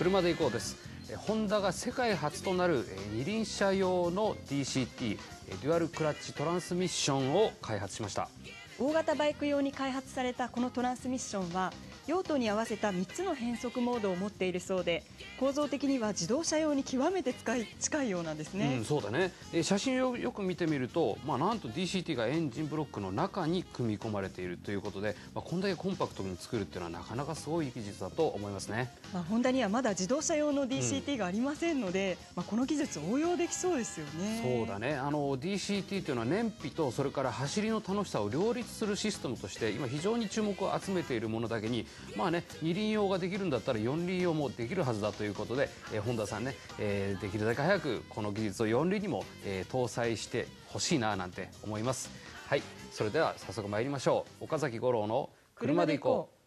車で行こうです。ホンダが世界初となる二輪車用の DCT デュアルクラッチトランスミッションを開発しました。 大型バイク用に開発されたこのトランスミッションは用途に合わせた3つの変速モードを持っているそうで、構造的には自動車用に極めて近いようなんですね。 そうだね。写真をよく見てみると、なんと DCT がエンジンブロックの中に組み込まれているということで、こんだけコンパクトに作るっていうのはなかなかすごい技術だと思いますね。 ホンダにはまだ自動車用の DCT がありませんので、この技術応用できそうですよね。 そうだね。DCT というのは燃費とそれから走りの楽しさを両立するシステムとして今非常に注目を集めているものだけに、二輪用ができるんだったら四輪用もできるはずだということで、ホンダさんね、できるだけ早くこの技術を四輪にも、搭載してほしいななんて思います。はい、それでは早速参りましょう。岡崎五郎の車で行こう。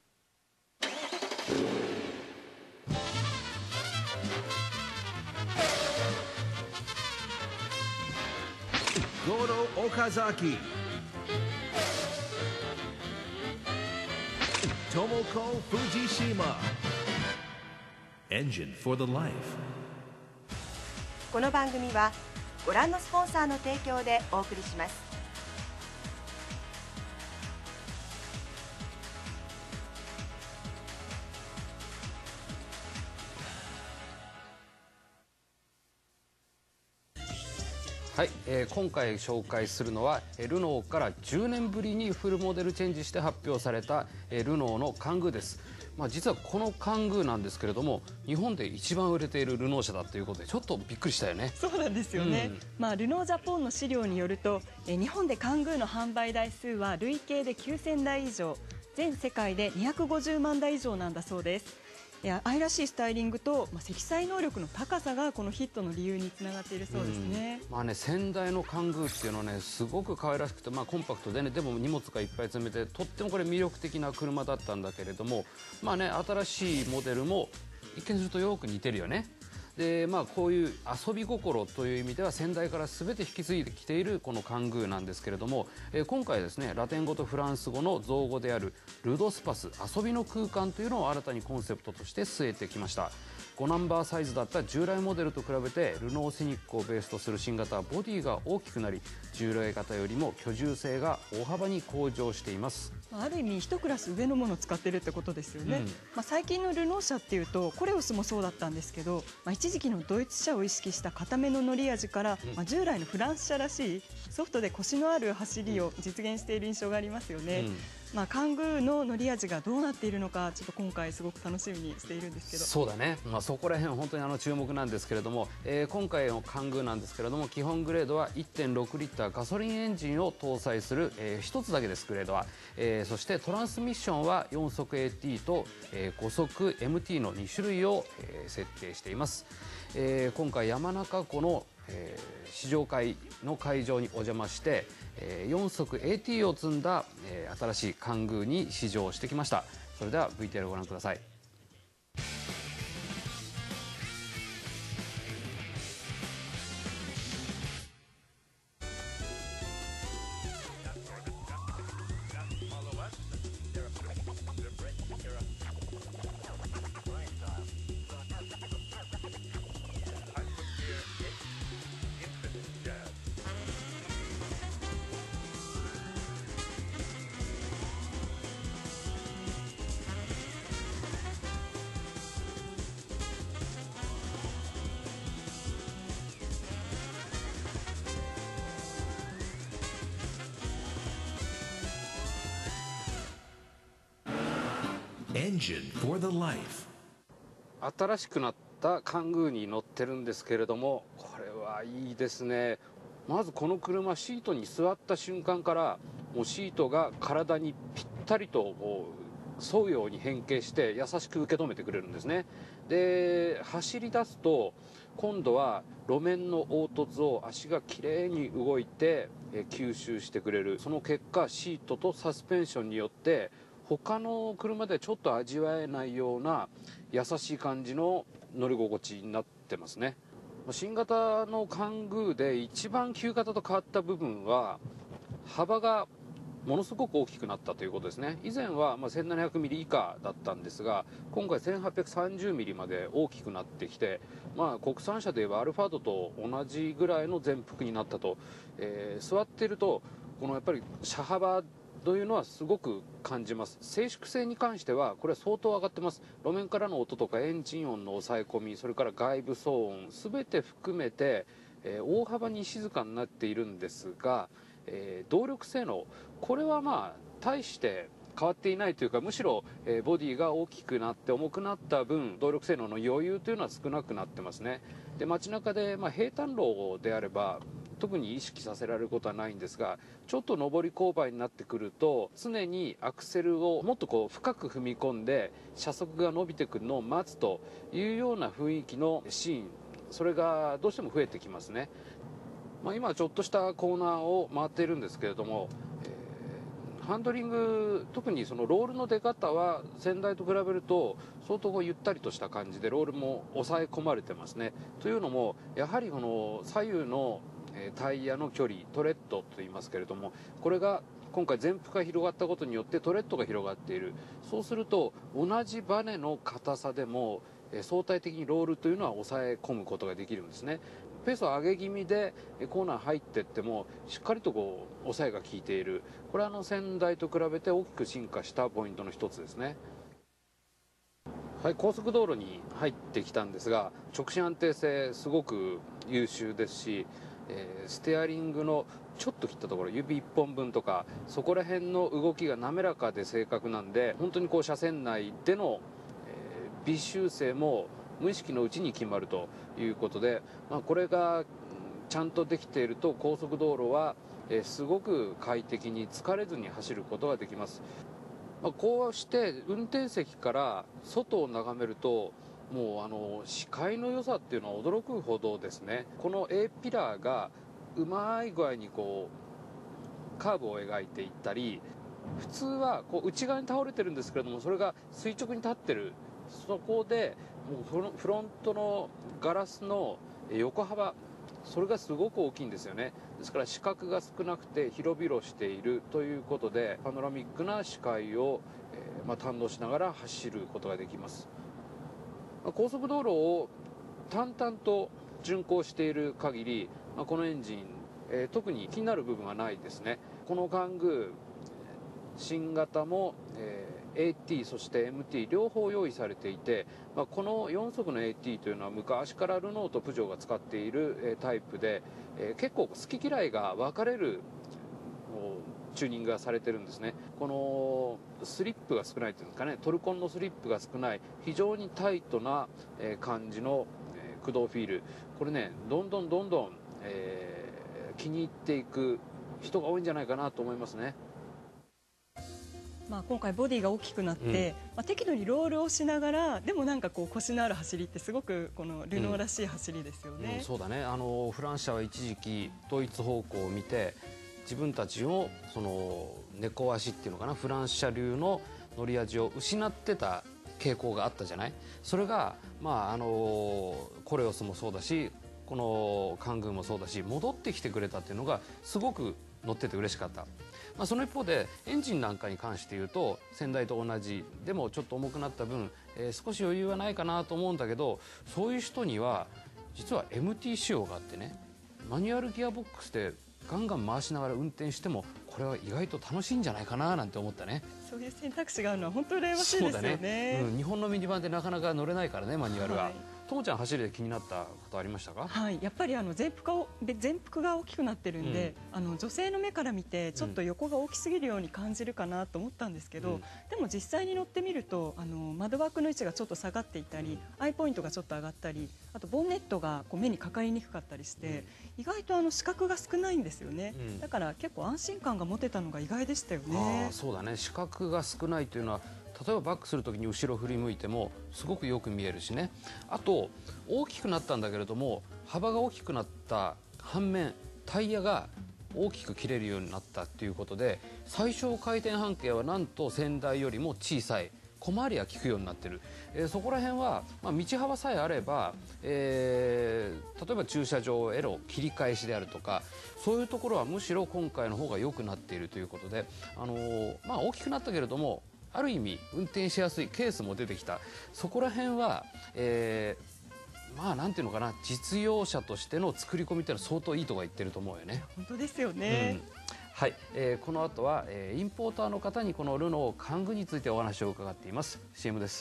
Goro Okazaki, Tomoko Fujishima, Engine for the Life。 この番組はご覧のスポンサーの提供でお送りします。 はい、今回紹介するのはルノーから10年ぶりにフルモデルチェンジして発表されたルノーのカングーです。実はこのカングーなんですけれども、日本で一番売れているルノー車だということでちょっとびっくりしたよね。 そうなんですよね。ルノージャポンの資料によると、日本でカングーの販売台数は累計で9000台以上、全世界で250万台以上なんだそうです。愛らしいスタイリングと、積載能力の高さがこのヒットの理由につながっているそうですね。 先代のカングーっていうのはね、すごく可愛らしくて、コンパクトでね、でも荷物がいっぱい詰めてとってもこれ魅力的な車だったんだけれども、新しいモデルも一見するとよく似てるよね。でこういう遊び心という意味では先代から全て引き継いできているこのカングーなんですけれども、今回ですね、ラテン語とフランス語の造語であるルドスパス、遊びの空間というのを新たにコンセプトとして据えてきました。5ナンバーサイズだった従来モデルと比べてルノーセニックをベースとする新型はボディが大きくなり、従来型よりも居住性が大幅に向上しています。 ある意味一クラス上のものを使ってるってことですよね。最近のルノー車っていうとコレオスもそうだったんですけど、一時期のドイツ車を意識した固めの乗り味から、従来のフランス車らしいソフトでコシのある走りを実現している印象がありますよね。カングーの乗り味がどうなっているのか、ちょっと今回すごく楽しみにしているんですけど。 そうだね、そこら辺本当に注目なんですけれども、今回のカングーなんですけれども、基本グレードは 1.6 リッターガソリンエンジンを搭載する、1つだけです、グレードは。そしてトランスミッションは4速 AT と、5速 MT の2種類を、設定しています。今回山中湖の試乗会の会場にお邪魔して、4速 AT を積んだ、新しいカングーに試乗してきました。それでは VTR をご覧ください。 Engine for the Life。 新しくなったカングーに乗ってるんですけれども、これはいいですね。まずこの車、シートに座った瞬間からもうシートが体にぴったりと沿うように変形して優しく受け止めてくれるんですね。で走り出すと今度は路面の凹凸を足がきれいに動いて吸収してくれる。その結果シートとサスペンションによって他の車ではちょっと味わえないような優しい感じの乗り心地になってますね。新型のカングーで一番旧型と変わった部分は幅がものすごく大きくなったということですね。以前は1700ミリ以下だったんですが、今回1830ミリまで大きくなってきて、国産車で言えばアルファードと同じぐらいの全幅になったと、座っているとこのやっぱり車幅というのはすごく感じます。静粛性に関してはこれは相当上がってます。路面からの音とかエンジン音の抑え込み、それから外部騒音全て含めて、大幅に静かになっているんですが、動力性能、これは大して変わっていないというか、むしろ、ボディが大きくなって重くなった分動力性能の余裕というのは少なくなってますね。で、街中で、平坦路であれば特に意識させられることはないんですが、ちょっと上り勾配になってくると常にアクセルをもっと深く踏み込んで車速が伸びてくるのを待つというような雰囲気のシーン、それがどうしても増えてきますね。今ちょっとしたコーナーを回っているんですけれども、ハンドリング、特にそのロールの出方は先代と比べると相当ゆったりとした感じでロールも抑え込まれてますね。というのもやはりこの左右のタイヤの距離、トレッドといいますけれども、これが今回全幅が広がったことによってトレッドが広がっている。そうすると同じバネの硬さでも相対的にロールというのは抑え込むことができるんですね。ペースを上げ気味でコーナー入っていってもしっかりと抑えが効いている。これは先代と比べて大きく進化したポイントの一つですね。はい、高速道路に入ってきたんですが、直進安定性すごく優秀ですし、ステアリングのちょっと切ったところ、指1本分とかそこら辺の動きが滑らかで正確なんで、本当に車線内での微修正も無意識のうちに決まるということで、これがちゃんとできていると高速道路はすごく快適に疲れずに走ることができます。こうして運転席から外を眺めるともう視界の良さっていうのは驚くほどですね。この A ピラーがうまい具合にカーブを描いていったり、普通は内側に倒れてるんですけれども、それが垂直に立ってる。そこでもうフロントのガラスの横幅、それがすごく大きいんですよね。ですから視覚が少なくて広々しているということで、パノラミックな視界を、堪能しながら走ることができます。高速道路を淡々と巡行している限り、このエンジン、特に気になる部分はないですね。このカングー新型も、AT そして MT 両方用意されていて、この4速の AT というのは昔からルノーとプジョーが使っているタイプで、結構好き嫌いが分かれるチューニングがされてるんですね。このスリップが少ないというんですかね、トルコンのスリップが少ない非常にタイトな感じの駆動フィール、これねどんどん気に入っていく人が多いんじゃないかなと思いますね。 今回ボディが大きくなって、適度にロールをしながらでもコシのある走りってすごくこのルノーらしい走りですよね。 そうだね。フラン車は一時期ドイツ方向を見て自分たちのその猫足っていうのかな、フランス車流の乗り味を失ってた傾向があったじゃない。それがコレオスもそうだし、このカングーもそうだし、戻ってきてくれたっていうのがすごく乗ってて嬉しかった。その一方でエンジンなんかに関して言うと先代と同じでもちょっと重くなった分、少し余裕はないかなと思うんだけど、そういう人には実は MT 仕様があってね、マニュアルギアボックスでガンガン回しながら運転してもこれは意外と楽しいんじゃないかななんて思ったね。 そういう選択肢があるのは本当に羨ましいですよね。 日本のミニバンでなかなか乗れないからね、マニュアルは。ともちゃん走りで気になったことありましたか？ はい、やっぱり全幅が大きくなってるんで、女性の目から見てちょっと横が大きすぎるように感じるかなと思ったんですけど、でも実際に乗ってみると窓枠の位置がちょっと下がっていたり、アイポイントがちょっと上がったり、あとボンネットが目にかかりにくかったりして、意外と視覚が少ないんですよね。だから結構安心感が持てたのが意外でしたよね。 そうだね、視覚が少ないというのは例えばバックするときに後ろ振り向いてもすごくよく見えるしね。あと大きくなったんだけれども幅が大きくなった反面タイヤが大きく切れるようになったということで、最小回転半径はなんと先代よりも小さい小回りが利くようになってる、そこら辺は、道幅さえあれば、例えば駐車場への切り返しであるとか、そういうところはむしろ今回の方が良くなっているということで、大きくなったけれどもある意味運転しやすいケースも出てきた。そこら辺は、なんていうのかな、実用車としての作り込みっていうのは相当いいとこ言ってると思うよね。 本当ですよね。 はい、この後は、インポーターの方にこのルノーカングについてお話を伺っています。 CM です。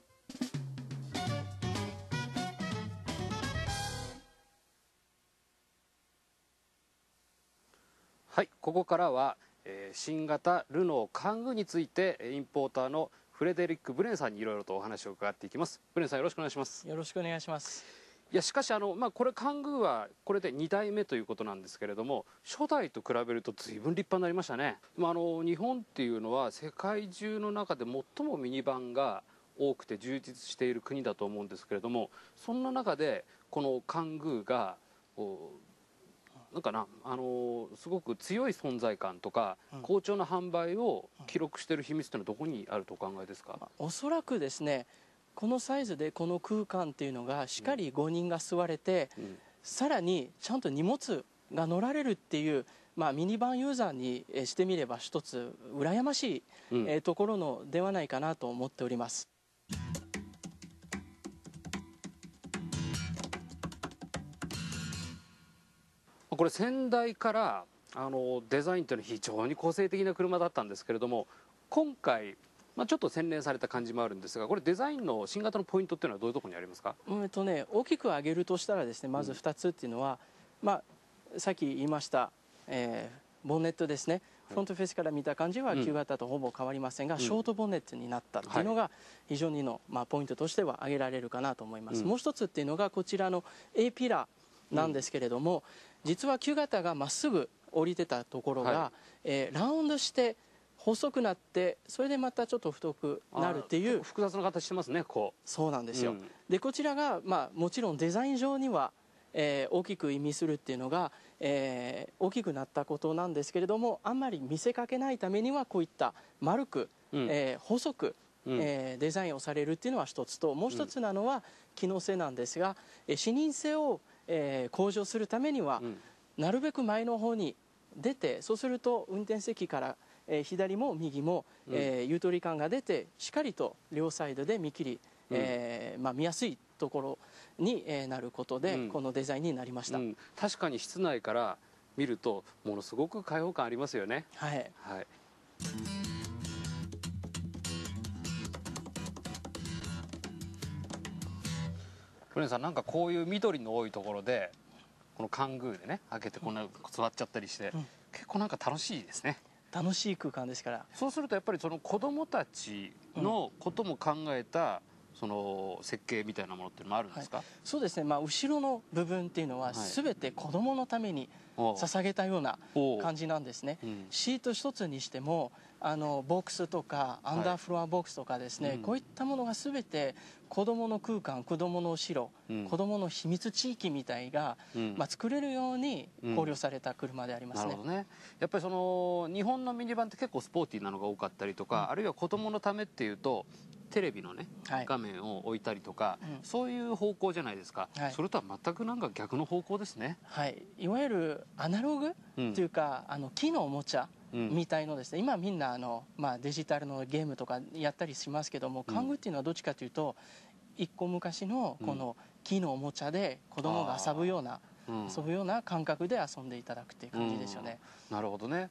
はい、ここからは、新型ルノーカングについてインポーターのフレデリック・ブレンさんにいろいろとお話を伺っていきます。ブレンさん、よろしくお願いします。 よろしくお願いします。 いや、しかしこれカングはこれで2代目ということなんですけれども、初代と比べると随分立派になりましたね。日本っていうのは世界中の中で最もミニバンが多くて充実している国だと思うんですけれども、そんな中でこのカングがなんかな、すごく強い存在感とか、好調な販売を記録している秘密というのはどこにあるとお考えですか？ おそらくですね、このサイズでこの空間っていうのがしっかり5人が座れて、さらにちゃんと荷物が乗られるっていう、ミニバンユーザーにしてみれば一つ羨ましい、ところのではないかなと思っております。 これ先代からデザインというのは非常に個性的な車だったんですけれども、今回ちょっと洗練された感じもあるんですが、これデザインの新型のポイントっていうのはどういうところにありますか？ 大きく挙げるとしたらですね、まず2つっていうのは、さっき言いました、ボンネットですね。フロントフェースから見た感じは旧型とほぼ変わりませんが、ショートボンネットになったっていうのが非常にの、ポイントとしては挙げられるかなと思います。もう一つっていうのがこちらの A ピラーなんですけれども、実は旧型がまっすぐ降りてたところが、ラウンドして細くなって、それでまたちょっと太くなるっていう複雑な形してますね。 そうなんですよ。でこちらが、もちろんデザイン上には、大きく意味するっていうのが、大きくなったことなんですけれども、あんまり見せかけないためにはこういった丸く、細く、デザインをされるっていうのは一つと、もう一つなのは機能性なんですが、視認性を、向上するためには、なるべく前の方に出て、そうすると運転席から左も右も、ゆとり感が出て、しっかりと両サイドで見切り、見やすいところになることで、このデザインになりました。 確かに室内から見るとものすごく開放感ありますよね。 はい、 はい。フレンさん、なんかこういう緑の多いところでこのカングーでね開けてこんな座っちゃったりして、結構なんか楽しいですね。 楽しい空間ですから。 そうするとやっぱりその子供たちのことも考えた、その設計みたいなものっていうのもあるんですか？ そうですね、後ろの部分っていうのは全て子供のために捧げたような感じなんですね。シート一つにしてもボックスとかアンダーフロアボックスとかですね、こういったものが全て子供の空間、子供の後ろ、子供の秘密地域みたいが、作れるように考慮された車でありますね。 なるほどね。やっぱりその日本のミニバンって結構スポーティーなのが多かったりとか、あるいは子供のためっていうとテレビのね、画面を置いたりとか、そういう方向じゃないですか。それとは全くなんか逆の方向ですね。 はい、いわゆるアナログっていうか、木のおもちゃみたいのですね。今みんなデジタルのゲームとかやったりしますけども、カングっていうのはどっちかというと一個昔のこの木のおもちゃで子供が遊ぶような感覚で遊んでいただくっていう感じですよね。 なるほどね。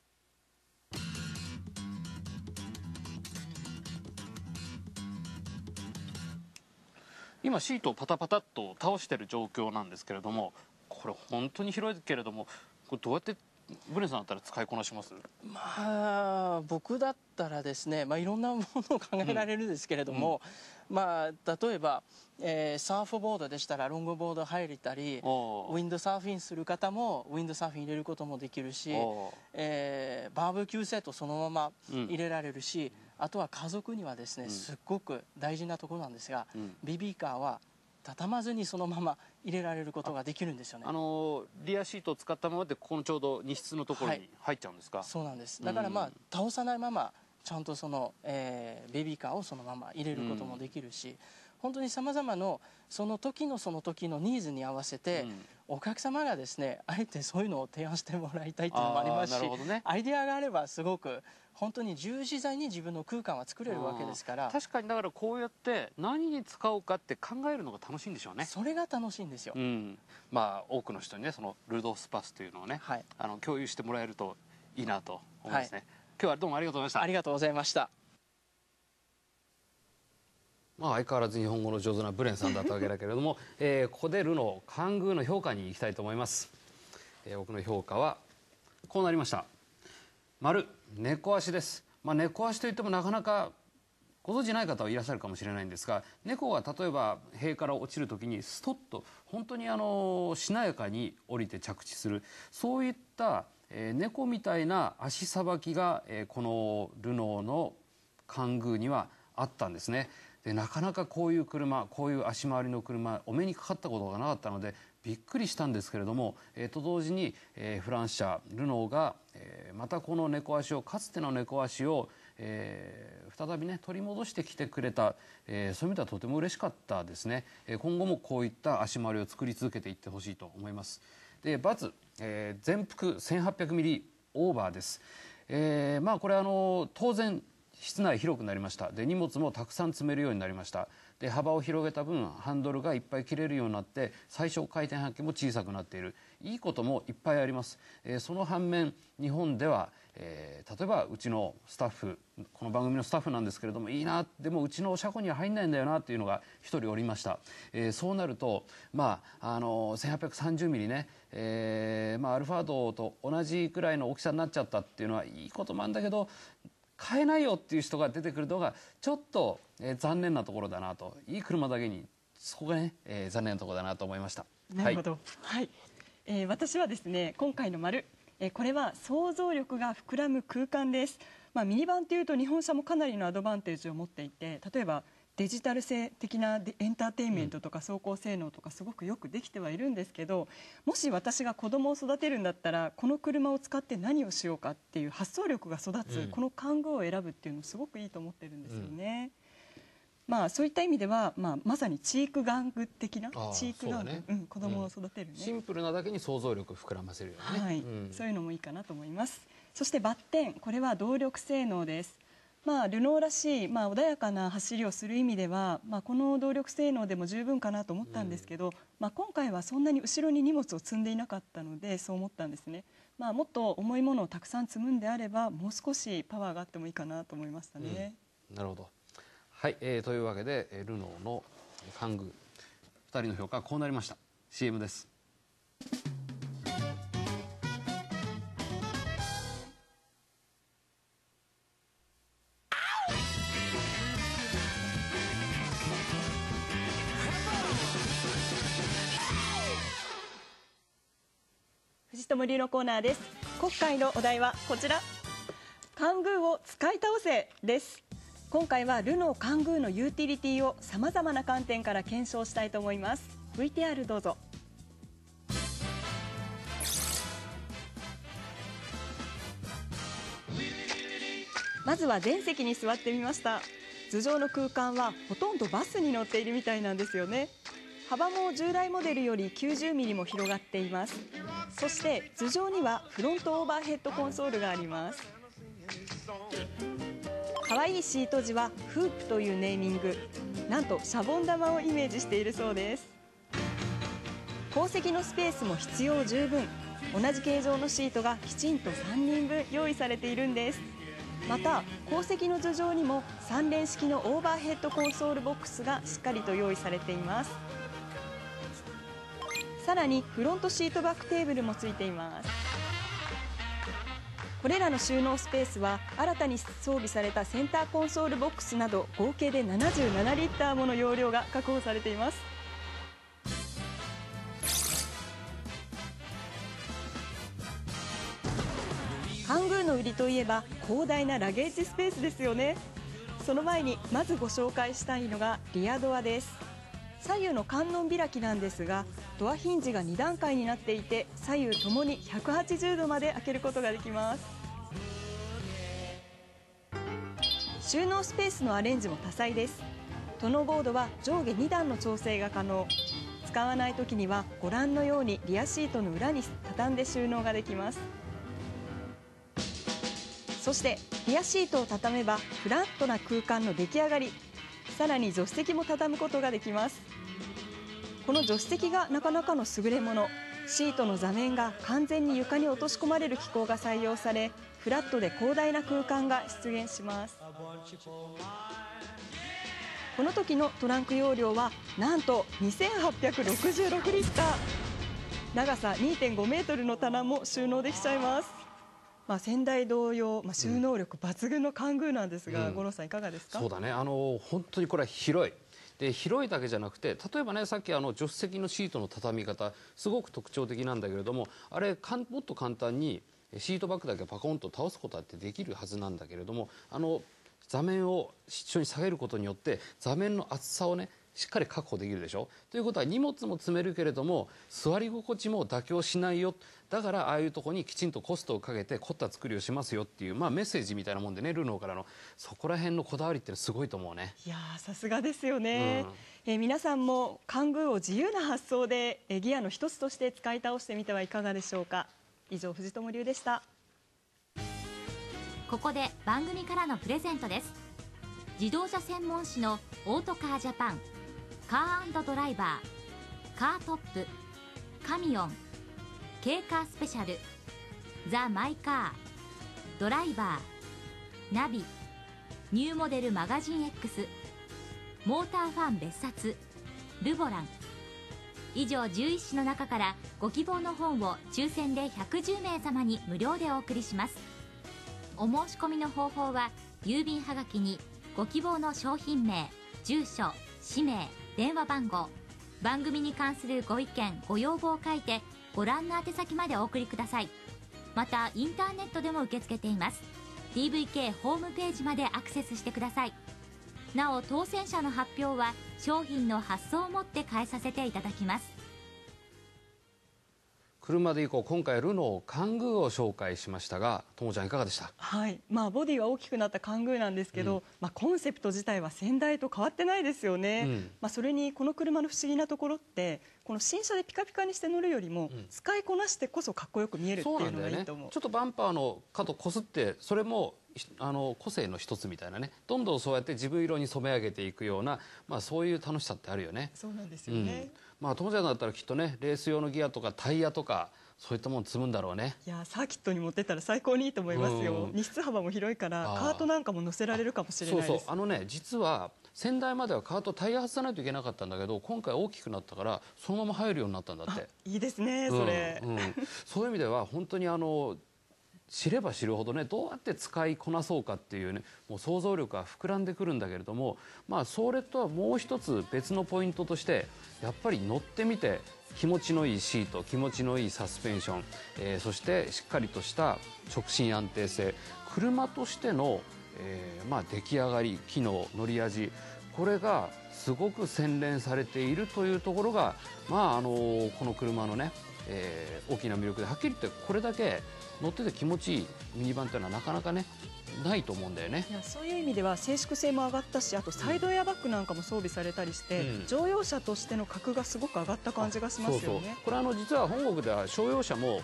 今シートをパタパタっと倒してる状況なんですけれども、これ本当に広いけれども、これどうやってブレさんだったら使いこなします？ 僕だったらですね、いろんなものを考えられるんですけれども、例えば、サーフボードでしたらロングボード入れたり、ウィンドサーフィンする方もウィンドサーフィン入れることもできるし、バーベキューセットそのまま入れられるし、あとは家族にはですね、すっごく大事なところなんですが、ベビーカーは畳まずにそのまま入れられることができるんですよね。 リアシートを使ったままでここのちょうど荷室のところに入っちゃうんですか？ そうなんです。だから倒さないままちちゃんとその、ベビーカーをそのまま入れることもできるし、本当にさまざまなその時のニーズに合わせて、お客様がですねあえてそういうのを提案してもらいたいっていうのもありますし、アイデアがあればすごく本当に自由自在に自分の空間は作れるわけですから。 確かにだからこうやって何に使うかって考えるのが楽しいんでしょうね。 それが楽しいんですよ。 まあ多くの人にねそのルドスパスというのをね、共有してもらえるといいなと思いますね。今日はどうもありがとうございました。 ありがとうございました。 まあ相変わらず日本語の上手なブレンさんだったわけだけれども、ここでルノーカングーの評価に行きたいと思います。僕の評価はこうなりました。丸、猫足です。猫足といってもなかなかご存じない方はいらっしゃるかもしれないんですが、猫が例えば塀から落ちる時にストッと本当にしなやかに降りて着地する、そういった、猫みたいな足さばきが、このルノーのカングーにはあったんですね。でなかなかこういう車、こういう足回りの車お目にかかったことがなかったのでびっくりしたんですけれども、と同時に、フランス車ルノーが、またこの猫足を、かつての猫足を、再びね取り戻してきてくれた、そういう意味ではとても嬉しかったですね。今後もこういった足回りを作り続けていってほしいと思います。でバツ、全幅1800ミリオーバーです。まあこれ当然室内広くなりました。で荷物もたくさん積めるようになりました。で幅を広げた分ハンドルがいっぱい切れるようになって最小回転半径も小さくなっている、いいこともいっぱいあります。その反面日本では、例えばうちのスタッフ、この番組のスタッフなんですけれども、いいな、でもうちの車庫には入んないんだよなっていうのが一人おりました。そうなると1830ミリね、アルファードと同じくらいの大きさになっちゃったっていうのはいいこともあるんだけど、買えないよっていう人が出てくるのがちょっと、残念なところだなと。いい車だけにそこがね、残念なところだなと思いました。 なるほど。はい、私はですね今回の丸、これは想像力が膨らむ空間です。ミニバンというと日本車もかなりのアドバンテージを持っていて、例えばデジタル性的なエンターテインメントとか走行性能とかすごくよくできてはいるんですけど、もし私が子供を育てるんだったらこの車を使って何をしようかっていう発想力が育つ、このカングーを選ぶっていうのすごくいいと思ってるんですよね。そういった意味では、まさにチーク玩具的な、チーク玩具、子供を育てるね、 シンプルなだけに想像力を膨らませるよね、 そういうのもいいかなと思います。そしてバッテン、これは動力性能です。ルノーらしい、穏やかな走りをする意味では、この動力性能でも十分かなと思ったんですけど、今回はそんなに後ろに荷物を積んでいなかったのでそう思ったんですね。もっと重いものをたくさん積むんであればもう少しパワーがあってもいいかなと思いましたね。 なるほど。はい、というわけでルノーのカングー2人の評価はこうなりました。 CM です。 藤友流のコーナーです。今回のお題はこちら、カングーを使い倒せです。今回はルノーカングーのユーティリティをさまざまな観点から検証したいと思います。 VTR どうぞ。まずは前席に座ってみました。頭上の空間はほとんどバスに乗っているみたいなんですよね。幅も従来モデルより90ミリも広がっています。そして頭上にはフロントオーバーヘッドコンソールがあります。可愛いシート地はフープというネーミング、なんとシャボン玉をイメージしているそうです。後席のスペースも必要十分、同じ形状のシートがきちんと3人分用意されているんです。また後席の頭上にも3連式のオーバーヘッドコンソールボックスがしっかりと用意されています。さらにフロントシートバックテーブルもついています。これらの収納スペースは新たに装備されたセンターコンソールボックスなど合計で77リッターもの容量が確保されています。カングーの売りといえば広大なラゲージスペースですよね。その前にまずご紹介したいのがリアドアです。左右の観音開きなんですが、ドアヒンジが2段階になっていて左右ともに180度まで開けることができます。 収納スペースのアレンジも多彩です。トノボードは上下2段の調整が可能。使わない時にはご覧のようにリアシートの裏に畳んで収納ができます。そしてリアシートを畳めばフラットな空間の出来上がり。さらに助手席も畳むことができます。この助手席がなかなかの優れもの。シートの座面が完全に床に落とし込まれる機構が採用され、フラットで広大な空間が出現します。この時のトランク容量はなんと2866リッター。長さ 2.5 メートルの棚も収納できちゃいます。先代同様、収納力抜群のカングーなんですが、五郎さんいかがですか？ そうだね、本当にこれは広い。で広いだけじゃなくて、例えばね、さっき助手席のシートの畳み方すごく特徴的なんだけれども、あれもっと簡単にシートバッグだけパコンと倒すことだってできるはずなんだけれども、座面を一緒に下げることによって座面の厚さをねしっかり確保できるでしょ。ということは荷物も積めるけれども座り心地も妥協しないよ。だからああいうところにきちんとコストをかけて凝った作りをしますよっていう、メッセージみたいなもんでね、ルノーからのそこら辺のこだわりってすごいと思うね。 いやー、さすがですよね。皆さんもカングーを自由な発想でギアの一つとして使い倒してみてはいかがでしょうか。以上、藤友流でした。 ここで番組からのプレゼントです。自動車専門誌のオートカージャパン、カー&ドライバー、カートップ、カミオン、軽カースペシャル、ザ・マイカー、ドライバー、ナビ、ニューモデルマガジン X、モーターファン別冊、ルボラン、以上11種の中からご希望の本を抽選で110名様に無料でお送りします。お申し込みの方法は郵便はがきにご希望の商品名、住所、氏名、電話番号、番組に関するご意見ご要望を書いてご覧の宛先までお送りください。またインターネットでも受け付けています。 DVK ホームページまでアクセスしてください。なお当選者の発表は商品の発送をもって返させていただきます。 車で行こう、今回ルノーカングーを紹介しましたが、ともちゃんいかがでした？ はい、ボディは大きくなったカングーなんですけど、コンセプト自体は先代と変わってないですよね。それにこの車の不思議なところって、この新車でピカピカにして乗るよりも、使いこなしてこそかっこよく見えるっていうのがいいと思う。 ちょっとバンパーの角こすって、それも個性の一つみたいなね、どんどんそうやって自分色に染め上げていくような、そういう楽しさってあるよね。 そうなんですよね。 ともちゃんだったらきっとね、レース用のギアとかタイヤとかそういったもの積むんだろうね。 いや、サーキットに持ってったら最高にいいと思いますよ。荷室幅も広いからカートなんかも乗せられるかもしれないです。 実は先代まではカートタイヤ外さないといけなかったんだけど、今回大きくなったからそのまま入るようになったんだって。 いいですね、それ。 そういう意味では本当に知れば知るほどね、どうやって使いこなそうかっていうね、もう想像力が膨らんでくるんだけれども、それとはもう一つ別のポイントとして、やっぱり乗ってみて気持ちのいいシート、気持ちのいいサスペンション、そしてしっかりとした直進安定性、車としての、出来上がり、機能、乗り味、これがすごく洗練されているというところが、この車のね、大きな魅力で、はっきり言ってこれだけ乗ってて気持ちいいミニバンというのはなかなかねないと思うんだよね。 いや、そういう意味では静粛性も上がったし、あとサイドエアバッグなんかも装備されたりして、乗用車としての格がすごく上がった感じがしますよね。 これ実は本国では商用車も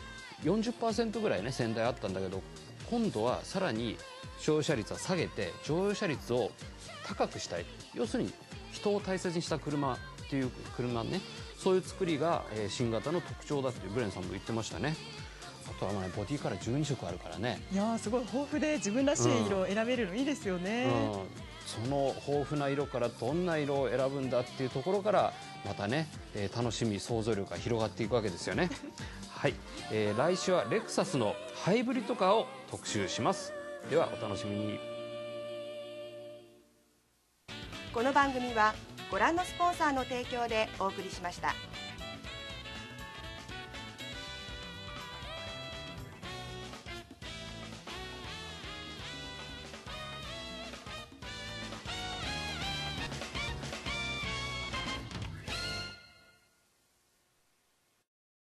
40% ぐらいね先代あったんだけど、今度はさらに商用車率は下げて乗用車率を高くしたい。要するに人を大切にした車っていう車ね、そういう作りが新型の特徴だってブレンさんも言ってましたね。あとはボディカラー12色あるからね。いや、 すごい豊富で自分らしい色を選べるのいいですよね。 その豊富な色からどんな色を選ぶんだっていうところからまたね、楽しみ、想像力が広がっていくわけですよね。はい、来週はレクサスのハイブリッドカーを特集します。ではお楽しみに。 この番組はご覧のスポンサーの提供でお送りしました。